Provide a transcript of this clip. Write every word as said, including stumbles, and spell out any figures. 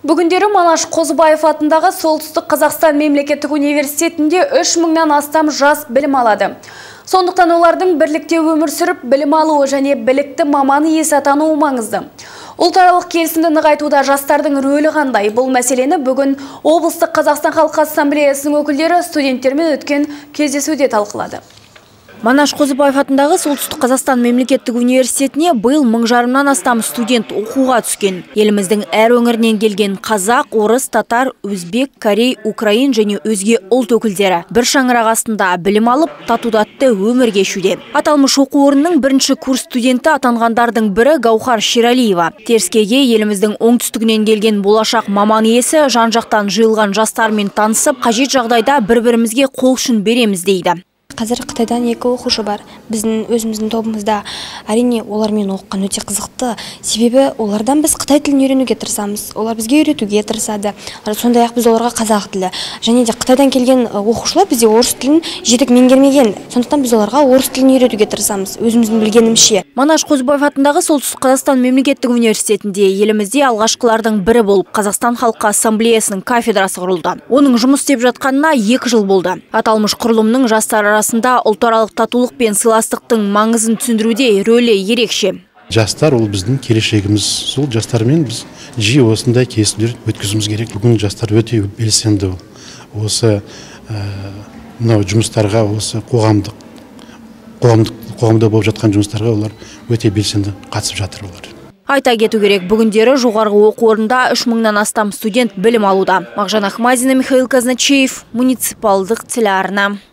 Бүгіндері Манаш Қозыбаев атындағы Солтүстік Қазақстан мемлекеттік университетінде үш мыңнан астам жас білім алады. Сондықтан олардың бірлікте өмір сүріп, білім алуы және білікті маманы иесі атануы маңызды. Ұлтаралық келісімді нығайтуда жастардың рөлі қандай? Бұл мәселені бүгін облыстық Қазақстан Халқы Ассамблеясының өкілдері студенттермен өткен кездесуде талқылады. Манаш Қозыбаев атындағы Солтүстік Қазақстан мемлекеттік университетіне биыл мың жарымнан астам студент оқуға түскен. Еліміздің әр өңірінен келген қазақ, орыс, татар, өзбек, корей, украин және өзге ұлт өкілдері бір шаңырақ астында білім алып, тату-тәтті өмір кешуде. Аталмыш оқу орнының бірінші курс студенті атанғандардың бірі Гаухар Шералиева. Теріскейге еліміздің оңтүстігінен келген болашақ маман иесі жан-жақтан жиылған жастармен танысып, қажет жағдайда бір-бірімізге қол ұшын береміз дейді. Қазір Қытайдан екі оқушы бар. Біздің өзіміздің тобымызда әрине олармен оқыған өте қызықты. Себебі олардан біз Қытай тілін үйренуге тырысамыз. Олар бізге үйретуге тырысады. Сондай-ақ біз оларға қазақ тілі. Және де Қытайдан келген оқушылар бізде орыс тілін жетік меңгермеген. Сондықтан біз оларға орыс тілін үйретуге тырысамыз. Өзіміздің білгенімше. Манаш Қозыбаев атындағы Солтүстік Қазақстан мемлекеттік университетінде елімізде алғашқылардың бірі болып Қазақстан Халқы Ассамблеясының кафедрасы құрылды. Оның жұмыс істеп жатқанына екі жыл болды. Аталмыш құрылымның жастар арасында ұлтаралық татулық пен сыйластықтың маңызын түсіндіруде рөлі ерекше. Жастар ол біздің келешегіміз. Сол жастармен біз жиі осындай кездесулер өткізуіміз керек. Бүгін жастар өте белсенді. Осы мынау жұмыстарға, осы қоғамдық қоғамдық қоғамда болып жатқан жұмыстарға олар өте белсенді қатысып жатыр олар. Айта кету керек, бүгіндері жоғарғы оқу орнында үш мыңнан астам студент білім алуда. Мағжан Ахмадина, Михаил Казначеев, муниципалдық телеарна.